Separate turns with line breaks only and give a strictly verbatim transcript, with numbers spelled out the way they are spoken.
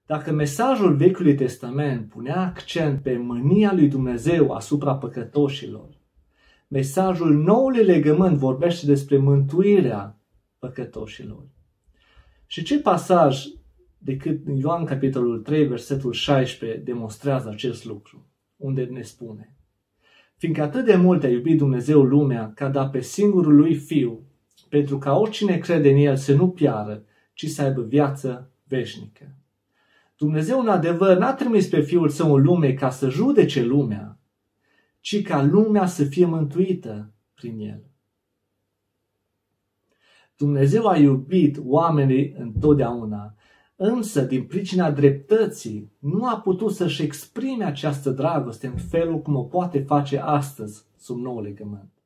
Dacă mesajul Vechiului Testament punea accent pe mânia lui Dumnezeu asupra păcătoșilor, mesajul Noului Legământ vorbește despre mântuirea păcătoșilor. Și ce pasaj decât în Ioan capitolul trei, versetul șaisprezece, demonstrează acest lucru, unde ne spune: fiindcă atât de mult a iubit Dumnezeu lumea, că a dat pe singurul lui Fiu, pentru ca oricine crede în El să nu piară, ci să aibă viață veșnică. Dumnezeu, în adevăr, n-a trimis pe Fiul Său în lume ca să judece lumea, ci ca lumea să fie mântuită prin El. Dumnezeu a iubit oamenii întotdeauna, însă, din pricina dreptății, nu a putut să-și exprime această dragoste în felul cum o poate face astăzi sub nou legământ.